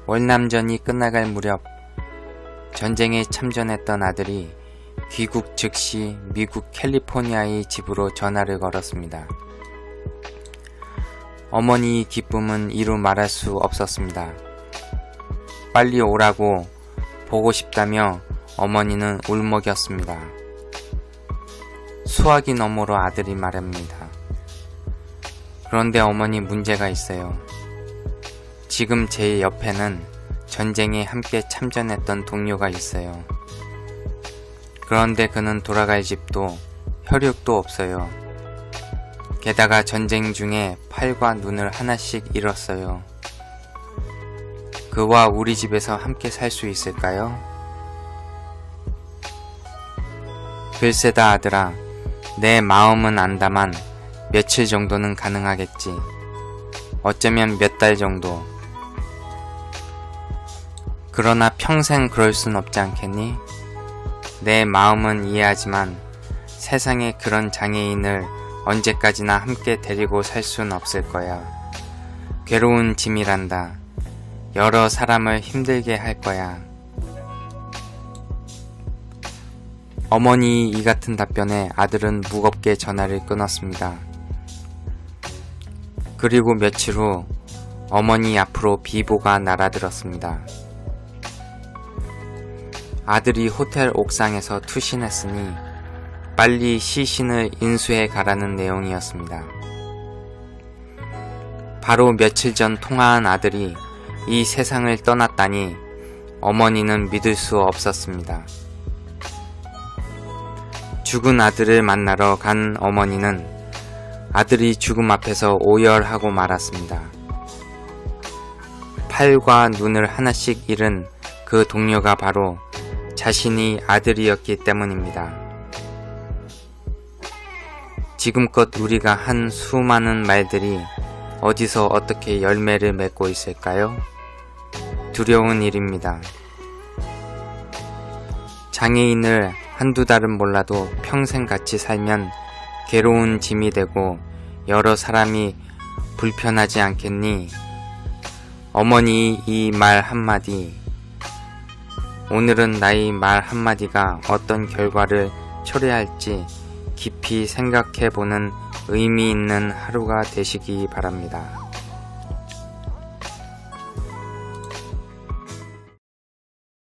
월남전이 끝나갈 무렵 전쟁에 참전했던 아들이 귀국 즉시 미국 캘리포니아의 집으로 전화를 걸었습니다. 어머니의 기쁨은 이루 말할 수 없었습니다. 빨리 오라고 보고 싶다며 어머니는 울먹였습니다. 수화기 너머로 아들이 말합니다. 그런데 어머니, 문제가 있어요. 지금 제 옆에는 전쟁에 함께 참전했던 동료가 있어요. 그런데 그는 돌아갈 집도 혈육도 없어요. 게다가 전쟁 중에 팔과 눈을 하나씩 잃었어요. 그와 우리 집에서 함께 살 수 있을까요? 글쎄다 아들아, 내 마음은 안다만 며칠 정도는 가능하겠지. 어쩌면 몇 달 정도. 그러나 평생 그럴 순 없지 않겠니? 내 마음은 이해하지만 세상에 그런 장애인을 언제까지나 함께 데리고 살 순 없을 거야. 괴로운 짐이란다. 여러 사람을 힘들게 할 거야. 어머니 이 같은 답변에 아들은 무겁게 전화를 끊었습니다. 그리고 며칠 후 어머니 앞으로 비보가 날아들었습니다. 아들이 호텔 옥상에서 투신했으니 빨리 시신을 인수해 가라는 내용이었습니다. 바로 며칠 전 통화한 아들이 이 세상을 떠났다니 어머니는 믿을 수 없었습니다. 죽은 아들을 만나러 간 어머니는 아들이 죽음 앞에서 오열하고 말았습니다. 팔과 눈을 하나씩 잃은 그 동료가 바로 자신이 아들이었기 때문입니다. 지금껏 우리가 한 수많은 말들이 어디서 어떻게 열매를 맺고 있을까요? 두려운 일입니다. 장애인을 한두 달은 몰라도 평생 같이 살면 괴로운 짐이 되고 여러 사람이 불편하지 않겠니? 어머니 이 말 한마디, 오늘은 나의 말 한마디가 어떤 결과를 초래할지 깊이 생각해보는 의미 있는 하루가 되시기 바랍니다.